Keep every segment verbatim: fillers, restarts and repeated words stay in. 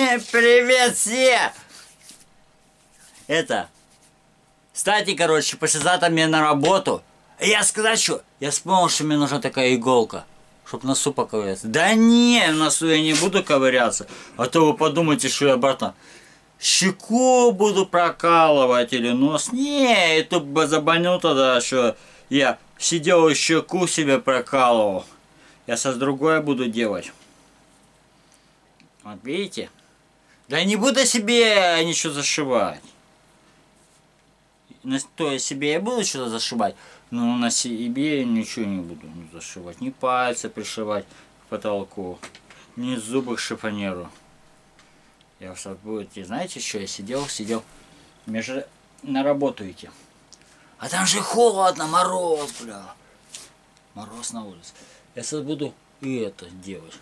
Привет все! Это... Кстати, короче, послезавтра мне на работу. Я сказать, что... Я вспомнил, что мне нужна такая иголка. Чтоб в носу поковыряться. Да не, в носу я не буду ковыряться. А то вы подумаете, что я, братан, щеку буду прокалывать или нос. Не, это бы забанил тогда, что я сидел и щеку себе прокалывал. Я сейчас другое буду делать. Вот видите? Да не буду себе ничего зашивать. На то я себе я буду что-то зашивать, но на себе ничего не буду не зашивать. Ни пальцы пришивать к потолку, ни зубы к шифонеру. Я сейчас будете, знаете, что я сидел, сидел, мне же на работу идти. А там же холодно, мороз, бля. Мороз на улице. Я сейчас буду и это делать.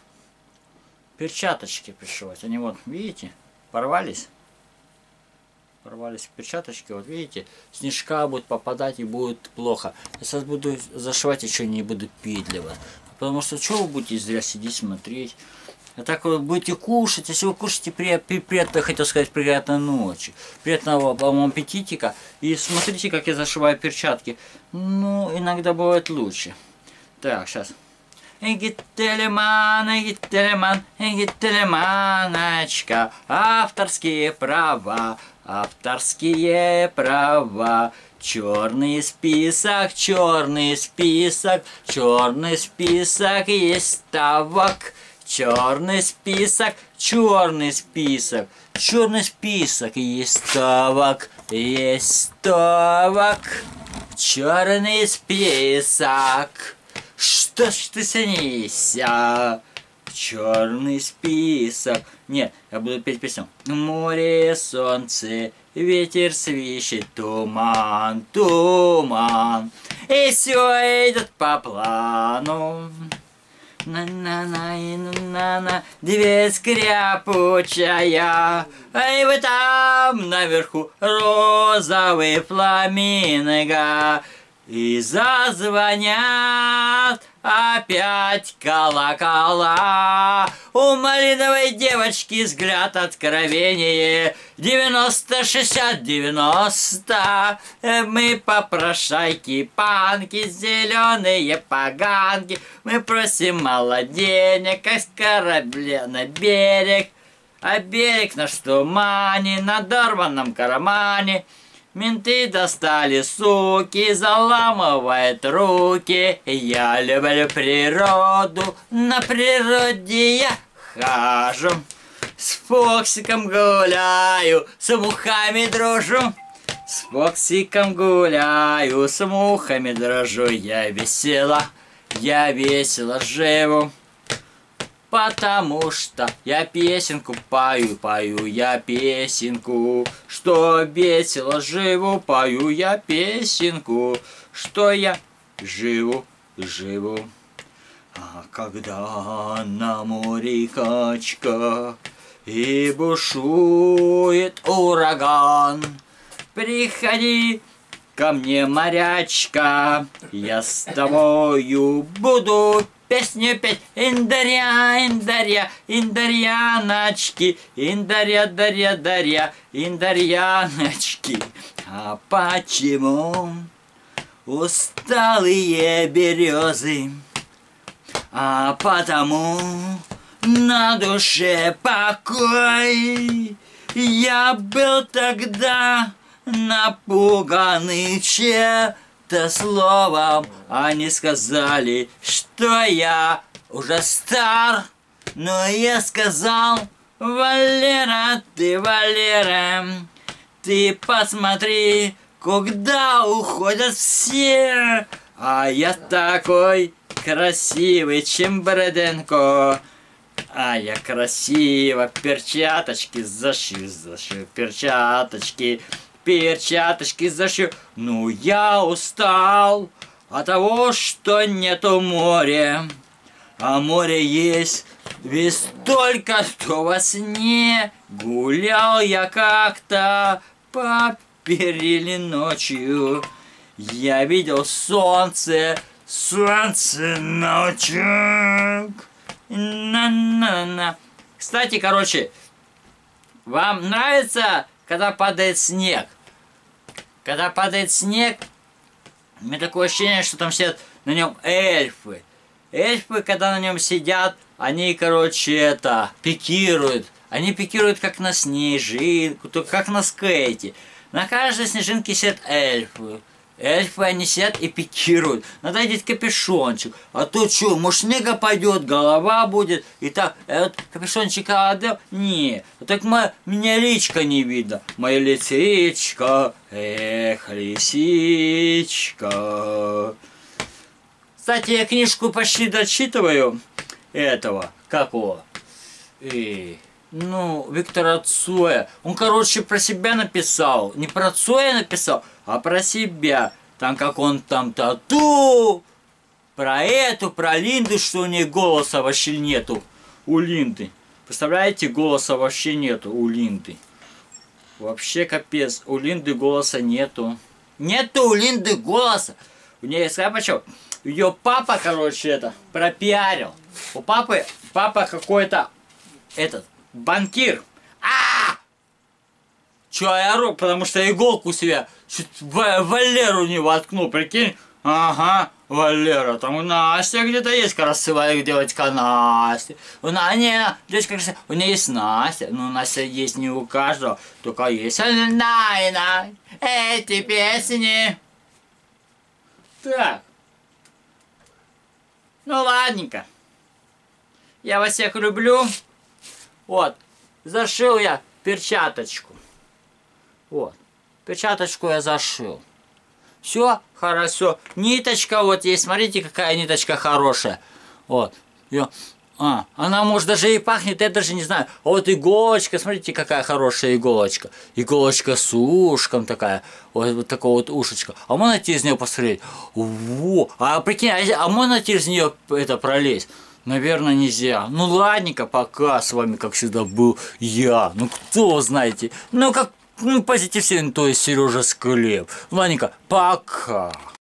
Перчаточки пришивать. Они вот, видите, порвались. Порвались перчаточки, вот видите, снежка будет попадать и будет плохо. Я сейчас буду зашивать, еще не буду пить для вас. Потому что что вы будете зря сидеть, смотреть. А так вы будете кушать, если вы кушаете, приятно, приятно, хотел сказать, приятной ночи. Приятного вам аппетитика. И смотрите, как я зашиваю перчатки. Ну, иногда бывает лучше. Так, сейчас. Эгителеман, эгителеман, эгителеманочка. Авторские права, авторские права. Черный список, черный список, черный список есть ставок. Черный список, черный список, черный список есть ставок, есть ставок. Черный список. Что ж ты снися? Черный список. Нет, я буду петь песню. Море, солнце, ветер свищет, туман, туман. И все идет по плану. На-на-на-на-на-на, дверь скрипучая, и вы там наверху розовый фламинго. И зазвонят опять колокола. У малиновой девочки взгляд откровение. девяносто шестьдесят девяносто. Мы попрошайки, панки, зеленые поганки. Мы просим мало денег, как с корабля на берег. А берег наш в тумане, на дорванном кармане. Менты достали, суки, заламывают руки. Я люблю природу, на природе я хожу. С Фоксиком гуляю, с мухами дружу. С Фоксиком гуляю, с мухами дружу. Я весела, я весело живу. Потому что я песенку пою, пою я песенку, что весело живу, пою я песенку, что я живу, живу. А когда на море качка и бушует ураган, приходи ко мне, морячка, я с тобою буду песню петь. Индаря, индаря, индарьяночки, индаря, даря, даря, индарьяночки. А почему усталые березы? А потому на душе покой. Я был тогда напуганный чем-то словом. Они сказали, что я уже стар. Но я сказал: Валера, ты, Валера, ты посмотри, куда уходят все. А я такой красивый, чем Бреденко. А я красиво перчаточки зашью, зашью, перчаточки, перчаточки зашью. Ну я устал от того, что нету моря. А море есть ведь только что во сне. Гулял я как-то по перили ночью. Я видел солнце, солнце ночью. На-на-на. Кстати, короче, Вам нравится, когда падает снег? Когда падает снег, у меня такое ощущение, что там сидят на нем эльфы. Эльфы, когда на нем сидят, они, короче, это, пикируют. Они пикируют как на снежинку, как на скейте. На каждой снежинке сидят эльфы. Эльфы, они сидят и пикируют. Надо одеть капюшончик. А то что, может снега пойдет, голова будет. И так, этот капюшончик отдел? Не, так мы, меня личка не видно. Моя лисичка, эх, лисичка. Кстати, я книжку почти дочитываю этого, как его, и, ну, Виктора Цоя. Он, короче, про себя написал. Не про Цоя написал, а про себя. Там, как он там тату, про эту, про Линду, что у нее голоса вообще нету. У Линды. Представляете, голоса вообще нету у Линды. Вообще капец, у Линды голоса нету. Нету у Линды голоса. У нее, знаешь почему? Ее папа, короче, это, пропиарил. У папы, папа какой-то, этот, банкир. А! Чё я ору? Потому что иголку себе чуть в Валеру не воткнул, прикинь? Ага, Валера, там у Насти где-то есть красивая девочка Настя. У нас, не, девочка красивая, у нее есть Настя, но Настя есть не у каждого, только есть Найна, эти песни. Так. Ну ладненько. Я вас всех люблю. Вот. Зашил я перчаточку. Вот. Перчаточку я зашил. Все хорошо. Ниточка вот есть. Смотрите, какая ниточка хорошая. Вот. Ее... А, она может даже и пахнет, я даже не знаю. А вот иголочка, смотрите, какая хорошая иголочка. Иголочка с ушком такая. Вот, вот такое вот ушечко. А можно через нее посмотреть? Во! А прикинь, а можно через нее это пролезть? Наверное, нельзя. Ну ладненько, пока. С вами, как всегда, был я. Ну кто знаете? Ну как, ну позитив, то есть Сережа Склеп. Ладненько, пока.